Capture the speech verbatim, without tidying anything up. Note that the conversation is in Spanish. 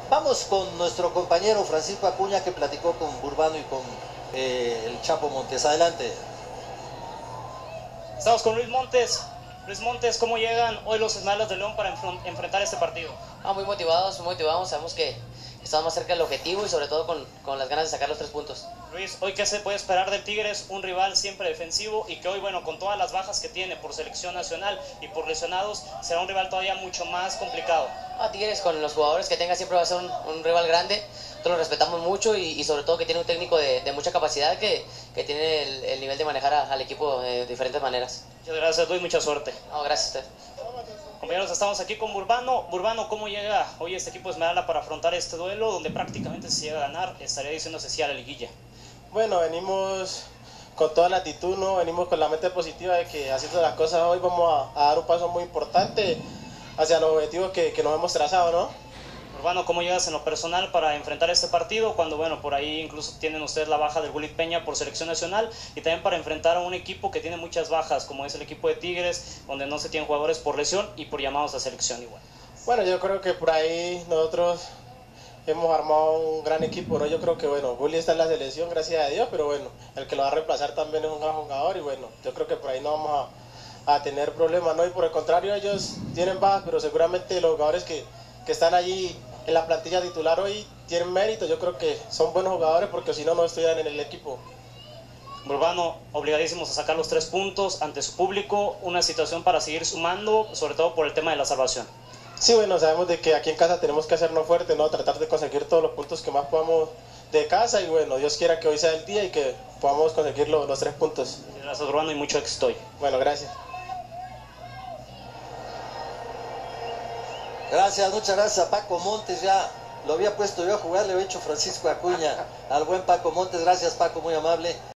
Vamos con nuestro compañero Francisco Acuña, que platicó con Burbano y con eh, el Chapo Montes. Adelante. Estamos con Luis Montes. Luis Montes, ¿cómo llegan hoy los Esmeraldas de León para enfrentar este partido? Ah, muy motivados, muy motivados. Sabemos que estamos más cerca del objetivo y sobre todo con, con las ganas de sacar los tres puntos. Luis, ¿hoy qué se puede esperar del Tigres? Un rival siempre defensivo y que hoy, bueno, con todas las bajas que tiene por selección nacional y por lesionados, será un rival todavía mucho más complicado. Ah, Tigres con los jugadores que tenga siempre va a ser un, un rival grande. Nosotros lo respetamos mucho y, y sobre todo que tiene un técnico de, de mucha capacidad que, que tiene el, el nivel de manejar a, al equipo de diferentes maneras. Muchas gracias, Luis, mucha suerte. No, gracias a usted. Compañeros, estamos aquí con Burbano. Burbano, ¿cómo llega hoy este equipo Esmeralda para afrontar este duelo donde prácticamente si llega a ganar estaría diciéndose sí a la liguilla? Bueno, venimos con toda la actitud, ¿no? Venimos con la mente positiva de que haciendo las cosas hoy vamos a, a dar un paso muy importante hacia los objetivos que, que nos hemos trazado, ¿no? Urbano, ¿cómo llegas en lo personal para enfrentar este partido cuando, bueno, por ahí incluso tienen ustedes la baja del Gulit Peña por selección nacional y también para enfrentar a un equipo que tiene muchas bajas, como es el equipo de Tigres, donde no se tienen jugadores por lesión y por llamados a selección igual? Bueno, yo creo que por ahí nosotros hemos armado un gran equipo, ¿no? Yo creo que, bueno, Gulli está en la selección, gracias a Dios, pero bueno, el que lo va a reemplazar también es un gran jugador y bueno, yo creo que por ahí no vamos a, a tener problemas, ¿no? Y por el contrario, ellos tienen bajas, pero seguramente los jugadores que, que están allí en la plantilla titular hoy tienen mérito. Yo creo que son buenos jugadores porque si no, no estuvieran en el equipo. Urbano, obligadísimos a sacar los tres puntos ante su público, una situación para seguir sumando, sobre todo por el tema de la salvación. Sí, bueno, sabemos de que aquí en casa tenemos que hacernos fuertes, ¿no? Tratar de conseguir todos los puntos que más podamos de casa y bueno, Dios quiera que hoy sea el día y que podamos conseguir los, los tres puntos. Gracias, Urbano, y mucho éxito hoy. Bueno, gracias. Gracias, muchas gracias a Paco Montes. Ya lo había puesto yo a jugar, le había hecho Francisco Acuña al buen Paco Montes. Gracias, Paco, muy amable.